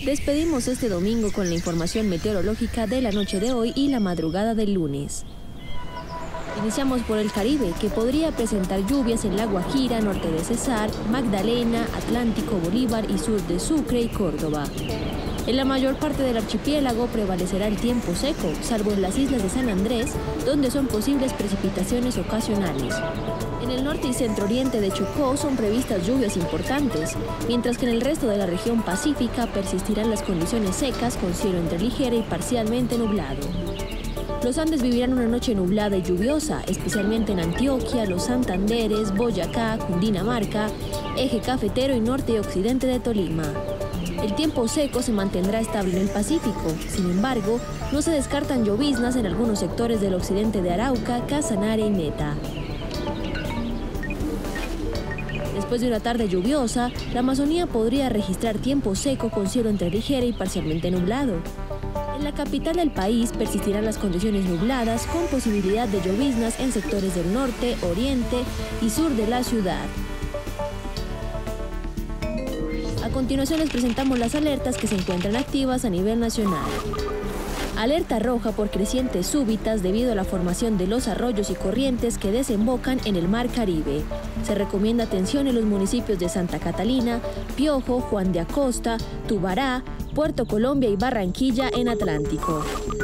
Despedimos este domingo con la información meteorológica de la noche de hoy y la madrugada del lunes. Iniciamos por el Caribe, que podría presentar lluvias en La Guajira, norte de Cesar, Magdalena, Atlántico, Bolívar y sur de Sucre y Córdoba. En la mayor parte del archipiélago prevalecerá el tiempo seco, salvo en las islas de San Andrés, donde son posibles precipitaciones ocasionales. En el norte y centro-oriente de Chocó son previstas lluvias importantes, mientras que en el resto de la región pacífica persistirán las condiciones secas con cielo entre ligera y parcialmente nublado. Los Andes vivirán una noche nublada y lluviosa, especialmente en Antioquia, los Santanderes, Boyacá, Cundinamarca, eje cafetero y norte y occidente de Tolima. El tiempo seco se mantendrá estable en el Pacífico. Sin embargo, no se descartan lloviznas en algunos sectores del occidente de Arauca, Casanare y Meta. Después de una tarde lluviosa, la Amazonía podría registrar tiempo seco con cielo entre ligera y parcialmente nublado. En la capital del país persistirán las condiciones nubladas con posibilidad de lloviznas en sectores del norte, oriente y sur de la ciudad. A continuación les presentamos las alertas que se encuentran activas a nivel nacional. Alerta roja por crecientes súbitas debido a la formación de los arroyos y corrientes que desembocan en el Mar Caribe. Se recomienda atención en los municipios de Santa Catalina, Piojo, Juan de Acosta, Tubará, Puerto Colombia y Barranquilla en Atlántico.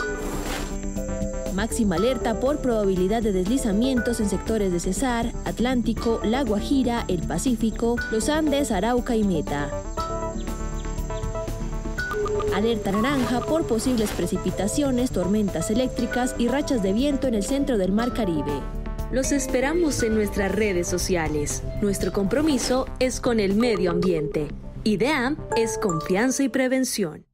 Máxima alerta por probabilidad de deslizamientos en sectores de Cesar, Atlántico, La Guajira, el Pacífico, los Andes, Arauca y Meta. Alerta naranja por posibles precipitaciones, tormentas eléctricas y rachas de viento en el centro del Mar Caribe. Los esperamos en nuestras redes sociales. Nuestro compromiso es con el medio ambiente. IDEAM es confianza y prevención.